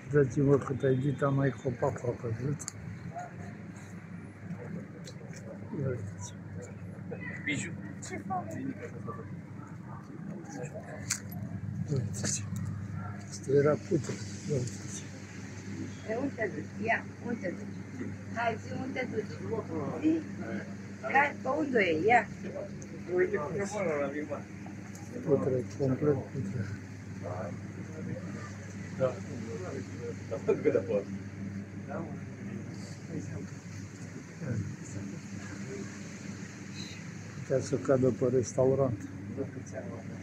Uitați-vă cât ai dita mai copacul a căzut. Uitați. Biju. Ce fac? Uitați. Asta era putre. Uitați. Unde te duci? Ia, unde te duci? Hai, zi, unde te duci? Zi. Care, pe unde e? Ia. Uite cum e bună la mine. Putre, complet putre. Da. Da, cât de pot. Putea să cadă pe restaurant.